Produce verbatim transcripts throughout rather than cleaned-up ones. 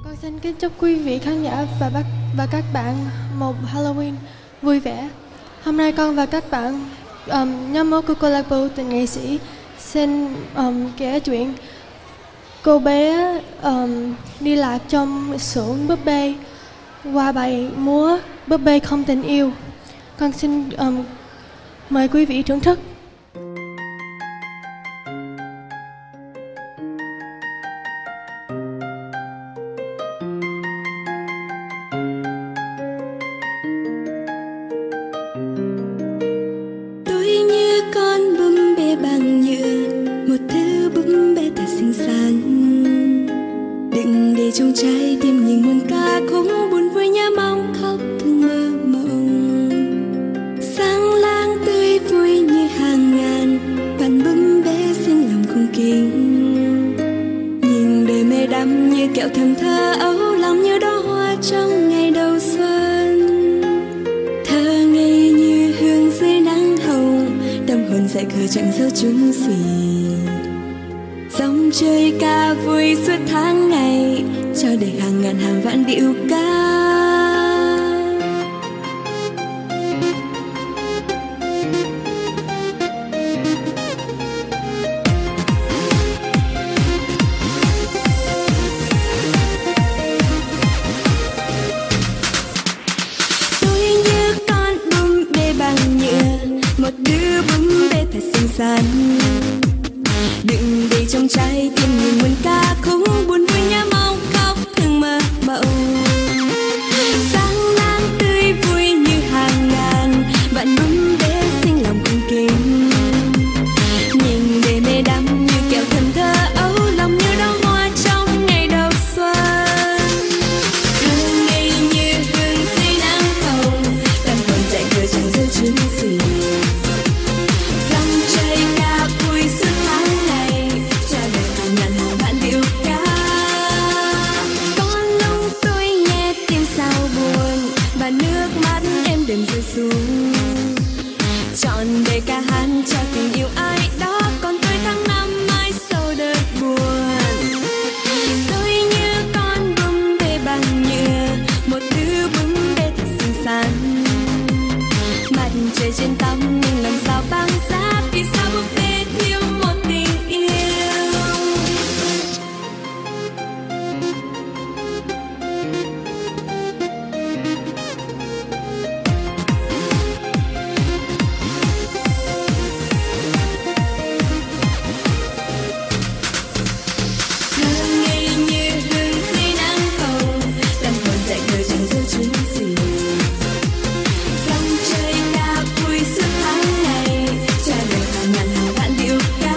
Con xin kính chúc quý vị khán giả và bác và các bạn một Halloween vui vẻ. Hôm nay con và các bạn um, nhóm máu của câu lạc bộ tình nghệ sĩ xin um, kể chuyện cô bé um, đi lạc trong xưởng búp bê qua bài múa Búp bê không tình yêu. Con xin um, mời quý vị thưởng thức. Trong trái tim nhìn muôn ca khúc buồn vui nhớ mong khóc thương mơ mộng. Sáng lang tươi vui như hàng ngàn bạn búp bê xinh lòng không kính. Nhìn đời mê đắm như kẹo thầm thơ ấu lòng như đóa hoa trong ngày đầu xuân. Thơ ngây như hương dưới nắng hồng tâm hồn dại khờ chẳng dấu chung gì. Dòng chơi ca vui suốt tháng ngày cho đời hàng ngàn hàng vạn điệu ca. Tôi như con búp bê bằng nhựa, một đứa búp bê thật xinh xắn. Đừng để trong trái tim nhìn muôn ca khúc buồn vui nhớ mong khóc thương mơ mộng. Sáng lang tươi vui như hàng ngàn bạn búp bê xinh lòng cung kính. Nhìn để mê đắm như kẹo thầm thơ ấu lòng như đóa hoa trong ngày đầu xuân. Thơ ngây như hương dưới nắng hồng tâm hồn dại khờ chẳng dấu chân gì. Dòng chơi ca vui suốt tháng ngày cho đời hàng ngàn hàng vạn điệu ca. Có lúc tôi nghe tim sao buồn và nước mắt em đêm rơi xuống. Trọn đời ca hát cho tình yêu ai đó còn tôi tháng năm mai sau đợt buồn. Tôi như con búp bê bằng nhựa, một đứa búp bê thật xinh xắn. Mặt trời trên tóc nhưng làm sao băng giá vì sao búp bê thiếu một tình yêu. Thơ ngây như hương dưới nắng hồng tâm hồn dại khờ chẳng dấu chân gì. Dòng chơi ca vui suốt tháng ngày cho đời hàng ngàn hàng vạn điệu ca.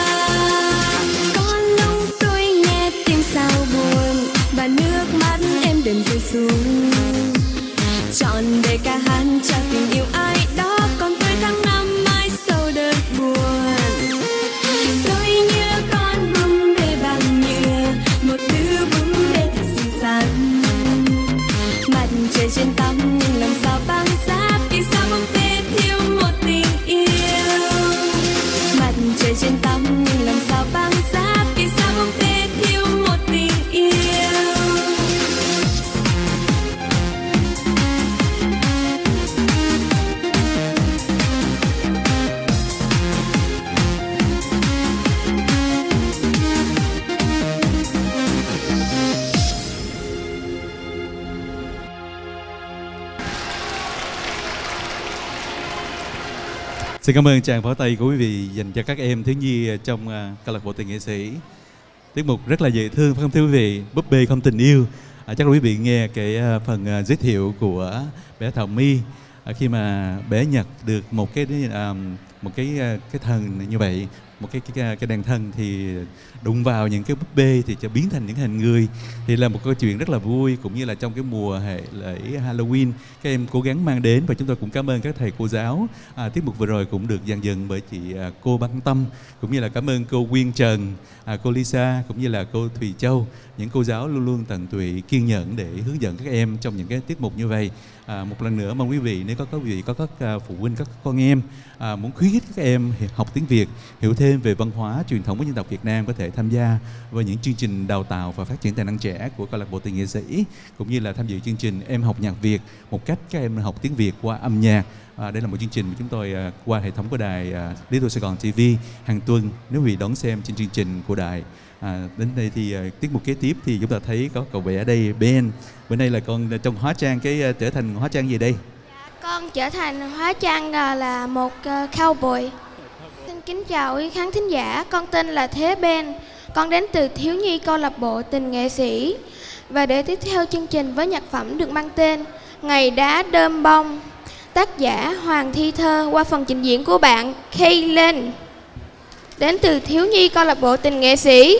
Có lúc tôi nghe tim sao buồn và nước mắt em đêm rơi xuống. Trọn đời ca hát cho tình yêu ai đó còn tôi tháng năm mai sau đợt buồn. Tôi như con búp bê bằng nhựa, một đứa búp bê thật xinh xắn. Mặt trời trên tóc nhưng làm sao băng giá vì sao búp bê thiếu một tình yêu. Mặt trời trên tóc nhưng làm sao băng giá vì sao búp bê thiếu một tình yêu. Xin cảm ơn tràng pháo tay của quý vị dành cho các em thiếu nhi trong uh, câu lạc bộ tình nghệ sĩ. Tiết mục rất là dễ thương phải không thưa quý vị? Búp bê không tình yêu. À, chắc là quý vị nghe cái uh, phần uh, giới thiệu của bé Thảo My uh, khi mà bé nhặt được một cái uh, một cái uh, cái thần như vậy, một cái cái cái đàn thân thì đụng vào những cái búp bê thìจะbiến thành những hình người, thì là một câu chuyện rất là vui, cũng như là trong cái mùa hệ lễ Halloween các em cố gắng mang đến. Và chúng tôi cũng cảm ơn các thầy cô giáo. À, tiết mục vừa rồi cũng được dàn dựng bởi chị à, cô Băng Tâm, cũng như là cảm ơn cô Quyên Trần, à, cô Lisa, cũng như là cô Thùy Châu, những cô giáo luôn luôn tận tụy kiên nhẫn để hướng dẫn các em trong những cái tiết mục như vậy. À, một lần nữa mong quý vị nếu có các quý vị có các uh, phụ huynh, các con em à, muốn khuyến khích các em học tiếng Việt, hiểu thêm thêm về văn hóa truyền thống của dân tộc Việt Nam có thể tham gia vào những chương trình đào tạo và phát triển tài năng trẻ của câu lạc bộ Tình nghệ sĩ, cũng như là tham dự chương trình Em học nhạc Việt, một cách các em học tiếng Việt qua âm nhạc. À, đây là một chương trình mà chúng tôi à, qua hệ thống của đài à, Lý Tô Sài Gòn ti vi hàng tuần. Nếu quý vị đón xem trên chương trình của đài, à, đến đây thì à, tiết mục kế tiếp thì chúng ta thấy có cậu bé ở đây Ben. Bữa nay là con trong hóa trang cái à, trở thành hóa trang gì đây? Con trở thành hóa trang là, là một uh, cowboy. Xin kính chào quý khán thính giả, con tên là Thế Ben. Con đến từ thiếu nhi câu lạc bộ Tình nghệ sĩ. Và để tiếp theo chương trình với nhạc phẩm được mang tên Ngày đá đơm bông, tác giả Hoàng Thi Thơ qua phần trình diễn của bạn Kaylin, đến từ thiếu nhi câu lạc bộ Tình nghệ sĩ.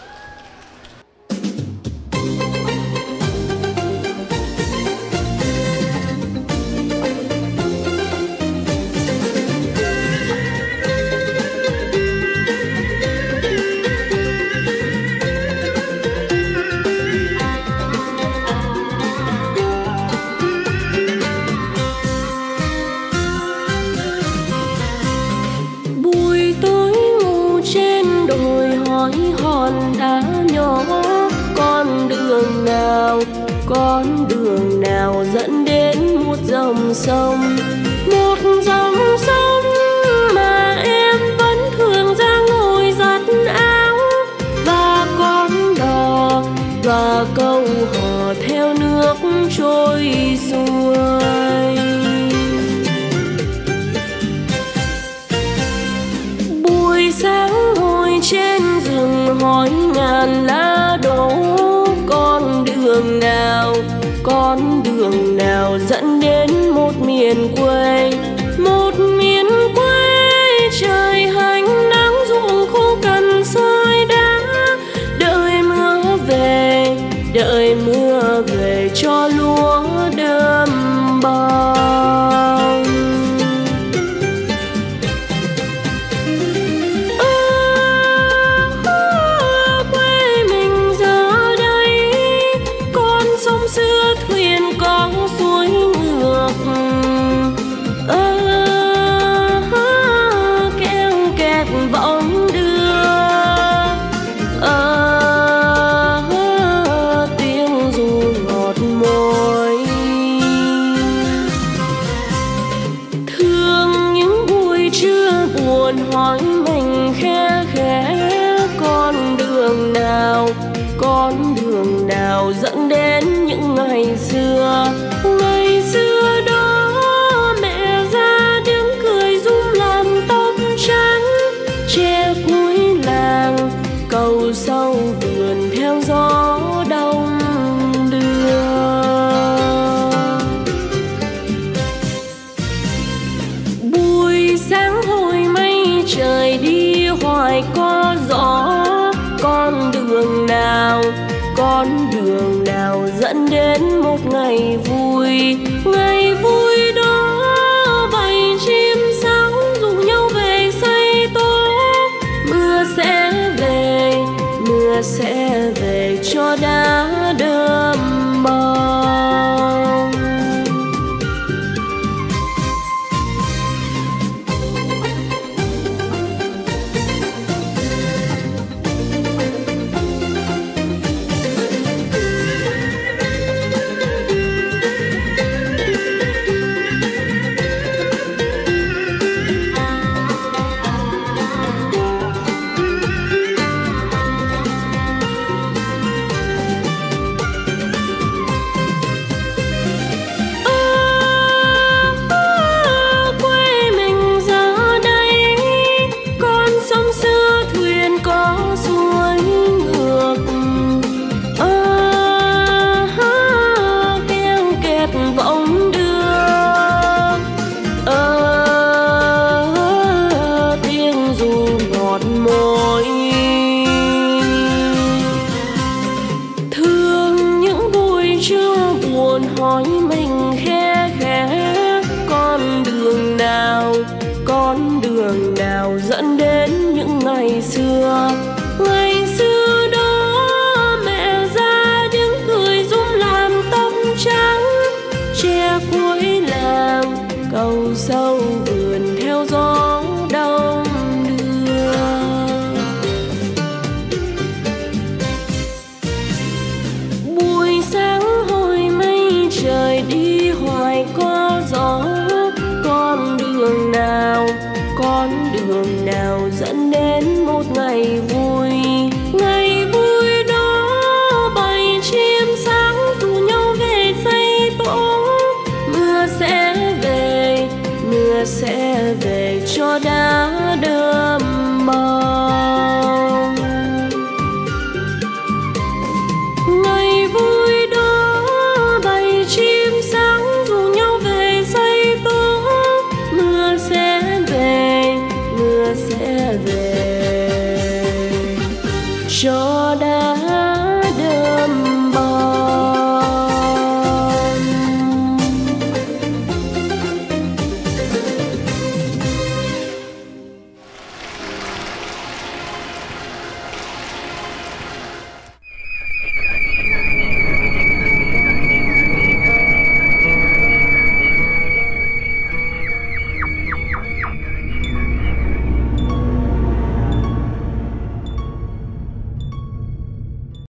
Con đường nào dẫn đến một dòng sông, một dòng sông mà em vẫn thường ra ngồi giặt áo, và con đò và câu hò theo nước trôi xuôi. Buổi sáng ngồi trên rừng hỏi ngàn lá đổ, con đường nào, con đường nào dẫn đến một miền quê, một miền quê trời hành nắng ruộng khô cằn soi đá, đợi mưa về, đợi mưa về cho lúa đơm bông. Con đường nào dẫn đến những ngày xưa, ngày xưa đó mẹ ra đứng cười rung làm tóc trắng, che cuối làng cầu sau vườn theo gió đông đưa. Buổi sáng hồi mây trời đi hoài có gió, con đường nào, con đường nào dẫn đến một ngày vui, ngày vui đó bầy chim sáo rủ nhau về xây tổ. Mưa sẽ về, mưa sẽ về cho đá đơm bông. Sâu vườn theo gió đông đưa. nguyện yêu